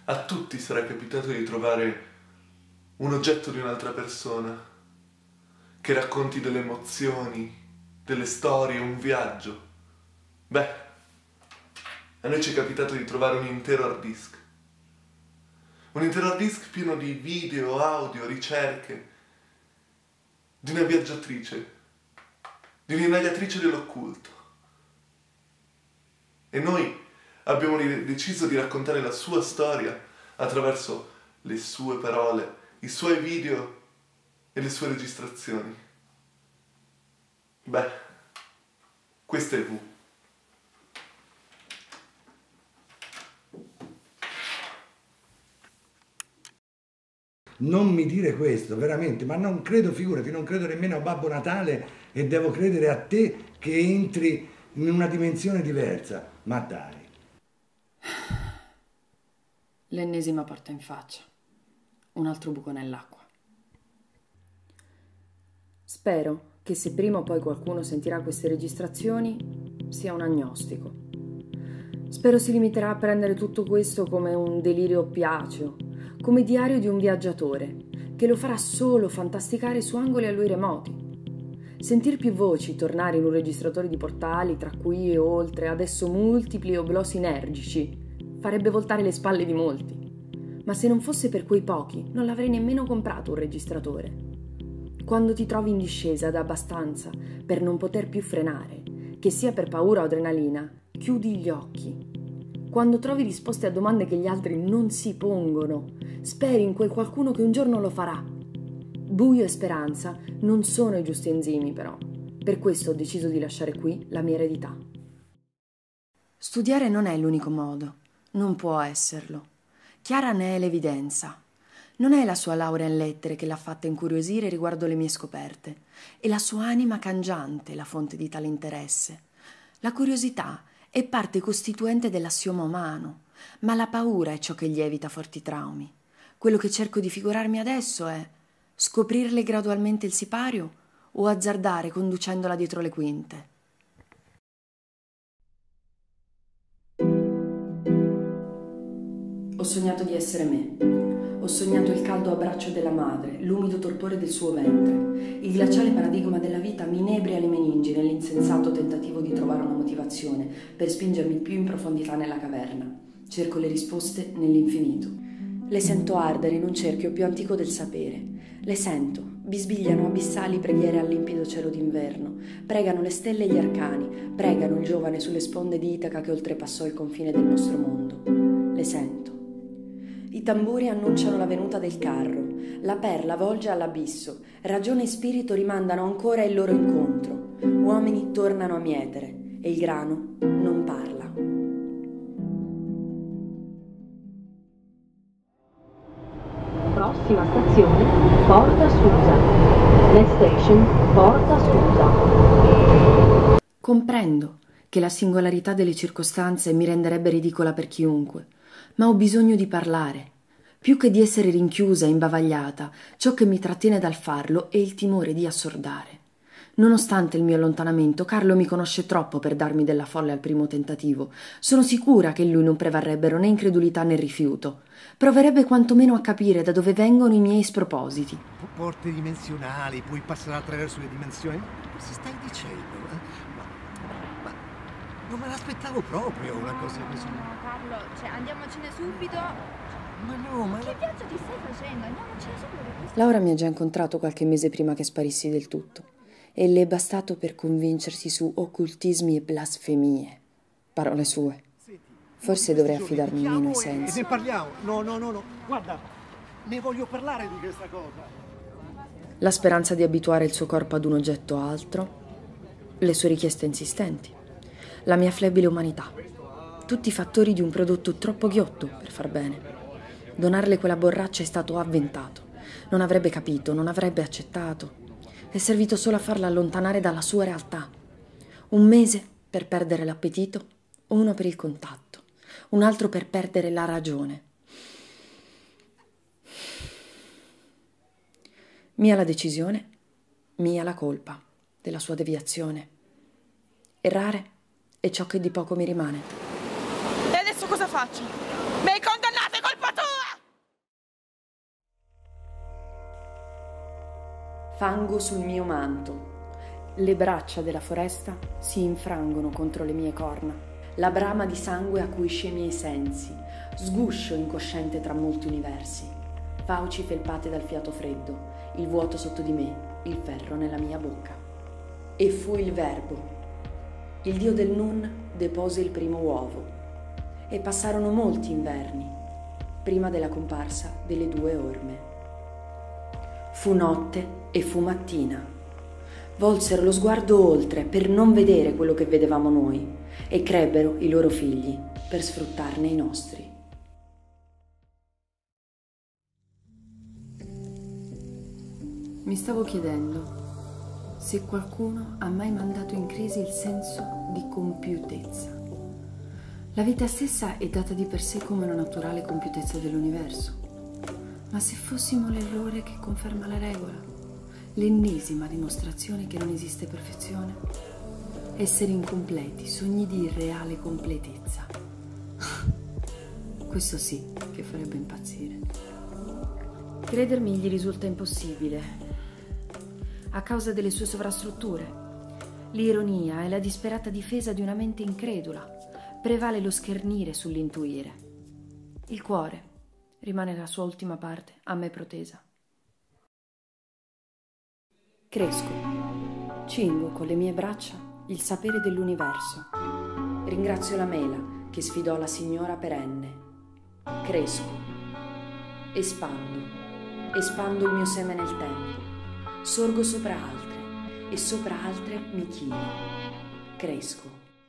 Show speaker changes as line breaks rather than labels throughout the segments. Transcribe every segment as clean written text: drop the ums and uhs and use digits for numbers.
A tutti sarà capitato di trovare un oggetto di un'altra persona che racconti delle emozioni, delle storie, un viaggio. Beh, a noi ci è capitato di trovare un intero hard disk. Un intero hard disk pieno di video, audio, ricerche, di una viaggiatrice, di un'indagatrice dell'occulto. E noi abbiamo deciso di raccontare la sua storia attraverso le sue parole, i suoi video e le sue registrazioni. Beh, questa è V.
Non mi dire questo, veramente, ma non credo, figurati, non credo nemmeno a Babbo Natale e devo credere a te che entri in una dimensione diversa. Ma dai.
L'ennesima porta in faccia. Un altro buco nell'acqua. Spero che se prima o poi qualcuno sentirà queste registrazioni sia un agnostico. Spero si limiterà a prendere tutto questo come un delirio oppiaceo, come diario di un viaggiatore, che lo farà solo fantasticare su angoli a lui remoti. Sentir più voci tornare in un registratore di portali tra qui e oltre, adesso multipli oblò sinergici, farebbe voltare le spalle di molti. Ma se non fosse per quei pochi, non l'avrei nemmeno comprato un registratore. Quando ti trovi in discesa da abbastanza per non poter più frenare, che sia per paura o adrenalina, chiudi gli occhi. Quando trovi risposte a domande che gli altri non si pongono, speri in quel qualcuno che un giorno lo farà. Buio e speranza non sono i giusti enzimi, però. Per questo ho deciso di lasciare qui la mia eredità. Studiare non è l'unico modo. Non può esserlo. Chiara ne è l'evidenza. Non è la sua laurea in lettere che l'ha fatta incuriosire riguardo le mie scoperte. È la sua anima cangiante la fonte di tale interesse. La curiosità è parte costituente dell'assioma umano, ma la paura è ciò che gli evita forti traumi. Quello che cerco di figurarmi adesso è scoprirle gradualmente il sipario o azzardare conducendola dietro le quinte. Ho sognato di essere me. Ho sognato il caldo abbraccio della madre, l'umido torpore del suo ventre. Il glaciale paradigma della vita mi inebria le meningi nell'insensato tentativo di trovare una motivazione per spingermi più in profondità nella caverna. Cerco le risposte nell'infinito. Le sento ardere in un cerchio più antico del sapere. Le sento, bisbigliano abissali preghiere al limpido cielo d'inverno. Pregano le stelle e gli arcani, pregano il giovane sulle sponde di Itaca che oltrepassò il confine del nostro mondo. Le sento. I tamburi annunciano la venuta del carro, la perla volge all'abisso, ragione e spirito rimandano ancora il loro incontro, uomini tornano a mietere e il grano non parla.
Prossima stazione, Porta Susa. Next station, Porta Susa.
Comprendo che la singolarità delle circostanze mi renderebbe ridicola per chiunque, ma ho bisogno di parlare. Più che di essere rinchiusa e imbavagliata, ciò che mi trattiene dal farlo è il timore di assordare. Nonostante il mio allontanamento, Carlo mi conosce troppo per darmi della folle al primo tentativo. Sono sicura che in lui non prevarrebbero né incredulità né rifiuto. Proverebbe quantomeno a capire da dove vengono i miei spropositi.
Porte dimensionali, puoi passare attraverso le dimensioni. Cosa stai dicendo? Ma non me l'aspettavo proprio una cosa così.
No, Carlo, andiamocene subito.
Ma no, ma
Che viaggio ti stai facendo? Andiamocene subito.
Laura mi ha già incontrato qualche mese prima che sparissi del tutto e le è bastato per convincersi su occultismi e blasfemie. Parole sue. Forse dovrei affidarmi meno ai sensi.
E ne parliamo. No. Guarda, ne voglio parlare di questa cosa.
La speranza di abituare il suo corpo ad un oggetto altro, le sue richieste insistenti, la mia flebile umanità, tutti fattori di un prodotto troppo ghiotto per far bene. Donarle quella borraccia è stato avventato. Non avrebbe capito, non avrebbe accettato. È servito solo a farla allontanare dalla sua realtà. Un mese per perdere l'appetito, uno per il contatto, un altro per perdere la ragione. Mia la decisione, mia la colpa della sua deviazione. Errare è ciò che di poco mi rimane.
E adesso cosa faccio? Mi hai condannate colpa tua!
fango sul mio manto. Le braccia della foresta si infrangono contro le mie corna. La brama di sangue acuisce i miei sensi. Sguscio incosciente tra molti universi. Fauci felpate dal fiato freddo, il vuoto sotto di me, il ferro nella mia bocca. E fu il Verbo. Il dio del Nun depose il primo uovo. E passarono molti inverni, prima della comparsa delle 2 orme. Fu notte e fu mattina. Volsero lo sguardo oltre per non vedere quello che vedevamo noi e crebbero i loro figli per sfruttarne i nostri. Mi stavo chiedendo se qualcuno ha mai mandato in crisi il senso di compiutezza. La vita stessa è data di per sé come una naturale compiutezza dell'universo. Ma se fossimo l'errore che conferma la regola? L'ennesima dimostrazione che non esiste perfezione? Esseri incompleti, sogni di irreale completezza. Questo sì che farebbe impazzire. Credermi gli risulta impossibile, a causa delle sue sovrastrutture. L'ironia e la disperata difesa di una mente incredula. Prevale lo schernire sull'intuire. Il cuore rimane la sua ultima parte a me protesa. Cresco, cingo con le mie braccia il sapere dell'universo. Ringrazio la mela che sfidò la signora perenne. Cresco, espando il mio seme nel tempo. Sorgo sopra altre e sopra altre mi chino. Cresco.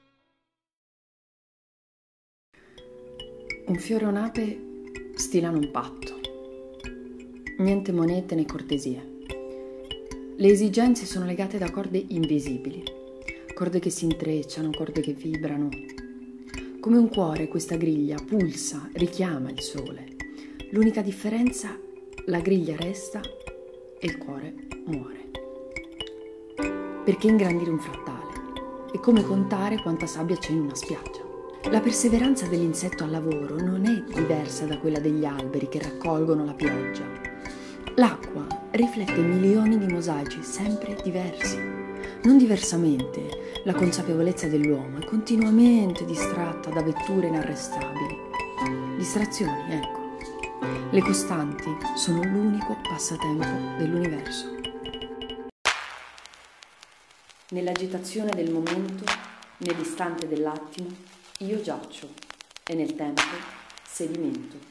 Un fiore o un'ape stilano un patto. Niente monete né cortesie. Le esigenze sono legate da corde invisibili, corde che si intrecciano, corde che vibrano. Come un cuore questa griglia pulsa, richiama il sole. L'unica differenza, la griglia resta e il cuore muore. Perché ingrandire un frattale è come contare quanta sabbia c'è in una spiaggia. La perseveranza dell'insetto al lavoro non è diversa da quella degli alberi che raccolgono la pioggia. L'acqua riflette milioni di mosaici sempre diversi. Non diversamente, la consapevolezza dell'uomo è continuamente distratta da vetture inarrestabili. Distrazioni, ecco. Le costanti sono l'unico passatempo dell'universo. Nell'agitazione del momento, nell'istante dell'attimo, io giaccio e nel tempo sedimento.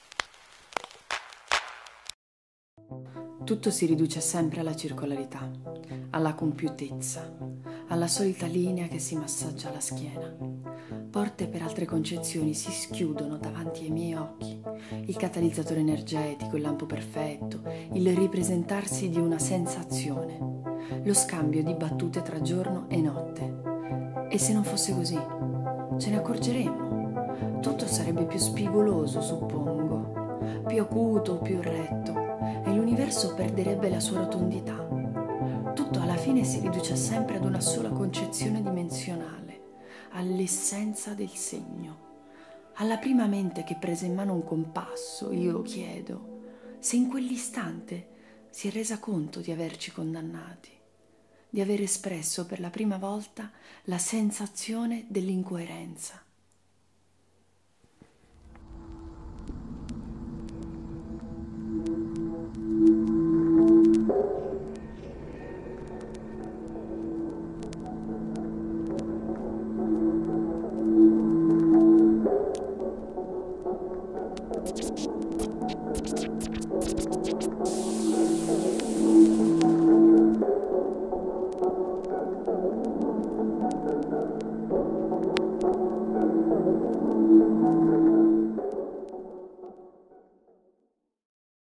Tutto si riduce sempre alla circolarità, alla compiutezza, alla solita linea che si massaggia la schiena. Porte per altre concezioni si schiudono davanti ai miei occhi. Il catalizzatore energetico, il lampo perfetto, il ripresentarsi di una sensazione, lo scambio di battute tra giorno e notte. E se non fosse così, ce ne accorgeremmo. Tutto sarebbe più spigoloso, suppongo, più acuto, più retto. E l'universo perderebbe la sua rotondità. Tutto alla fine si riduce sempre ad una sola concezione dimensionale, all'essenza del segno. Alla prima mente che prese in mano un compasso, io chiedo se in quell'istante si è resa conto di averci condannati, di aver espresso per la prima volta la sensazione dell'incoerenza.